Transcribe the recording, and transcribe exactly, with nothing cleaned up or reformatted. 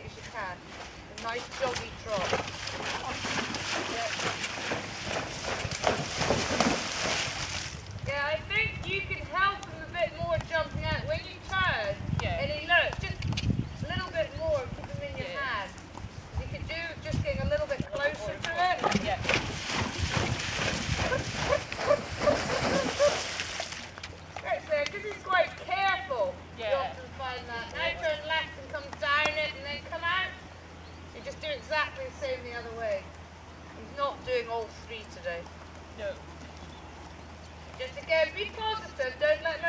straight as you can. A nice joggy trot. Yeah. Yeah, I think you can help him a bit more jumping out. When you turn, yeah. and he look, just a little bit more, keep him in your Yeah. hand. You could do just getting a little bit closer to it. Yeah. Right there, because he's quite careful. Yeah. You often find that. Now turn left and come down it and then come out. You just do exactly the same the other way. He's not doing all three today. No. Just again, be positive, don't let